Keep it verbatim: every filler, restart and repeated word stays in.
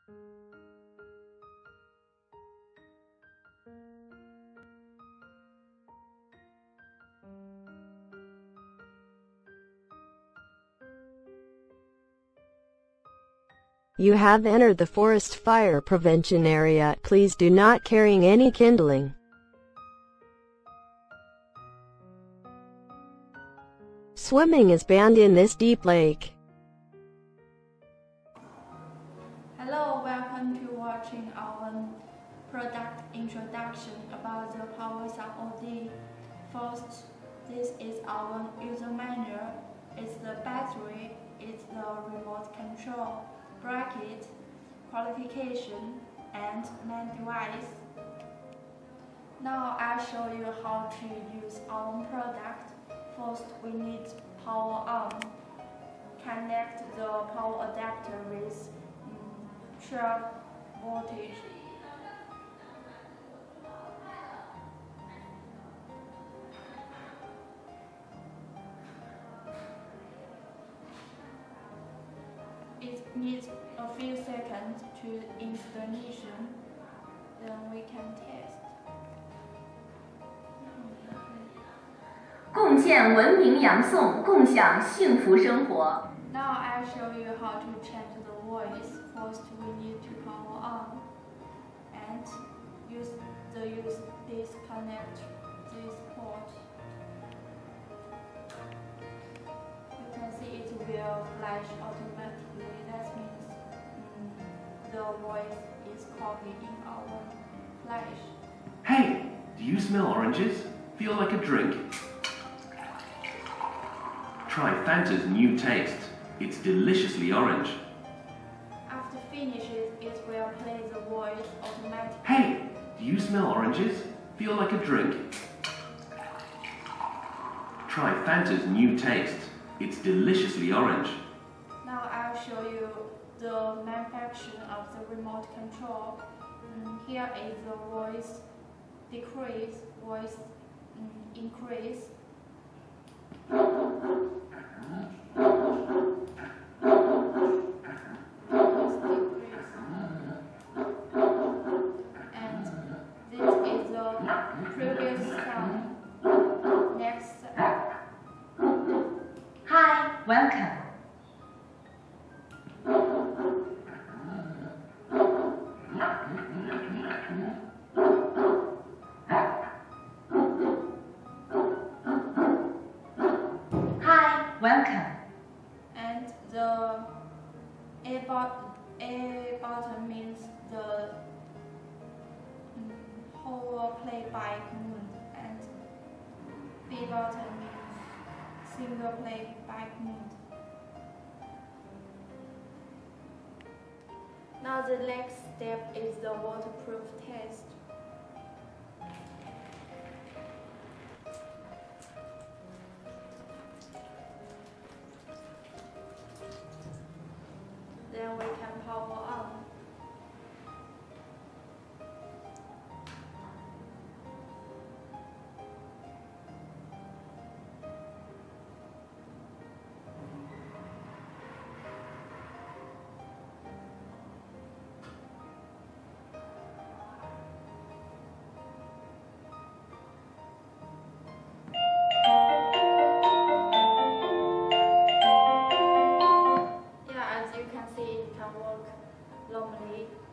You have entered the forest fire prevention area. Please do not carrying any kindling. Swimming is banned in this deep lake. Hello, welcome to watching our product introduction about the PowerSound O D. First, this is our user manual. It's the battery, it's the remote control, bracket, qualification, and main device. Now I'll show you how to use our product. First, we need power on. Connect the power adapter with um, twelve voltage. It needs a few seconds to installation, then we can test. 共建文明洋颂，共享幸福生活。 Now I'll show you how to change the voice. First, we need to power on and use the use disconnect this port. You can see it will flash automatically. That means um, the voice is copied in our flash. Hey, do you smell oranges? Feel like a drink? Try Fanta's new taste. It's deliciously orange. After finishes, it will play the voice automatically. Hey, do you smell oranges? Feel like a drink? Try Fanta's new taste. It's deliciously orange. Now I'll show you the manufacturing of the remote control. Um, here is the voice decrease, voice um, increase. And this is the previous sound. Next. Hi, welcome. Hi, welcome. And the A, bot A button means the um, whole playback mode, and B button means single playback mode. Now the next step is the waterproof test. Then we can power on. Normally.